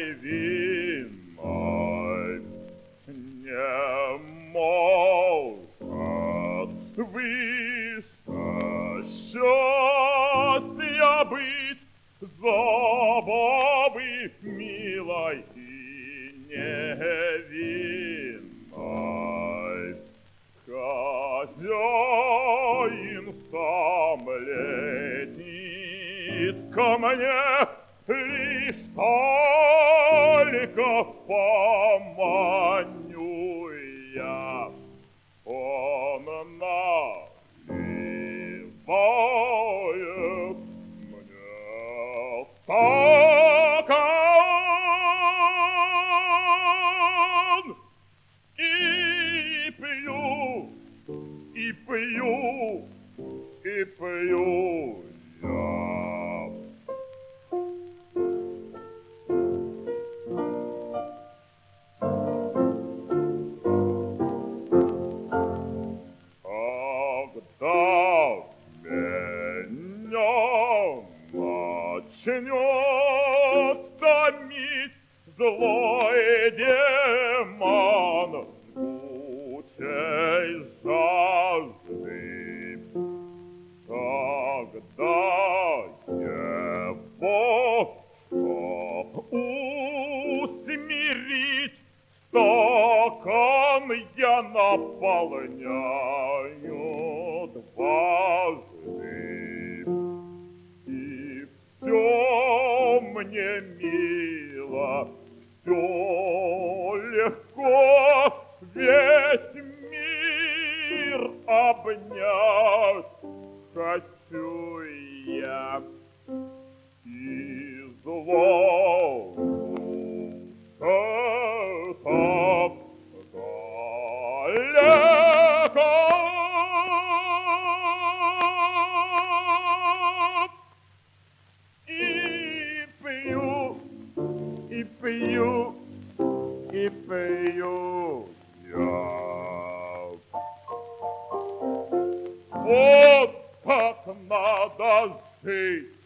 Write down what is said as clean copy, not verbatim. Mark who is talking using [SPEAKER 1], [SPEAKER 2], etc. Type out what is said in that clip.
[SPEAKER 1] виной не может выше счастья быть забавы милой и невинной. Хозяин сам летит ко мне, лишь только поманю я. Он наливает мне стакан, и пью, и пью, и пью я. Когда меня начнет томить злой демон жгучей жажды, тогда его, чтоб усмирить, стакан я наполняю дважды. И все мне мило, все легко, весь мир обнять хочу я. И зло так далеко, и пью, и пью, и пью я. Вот так надо жить.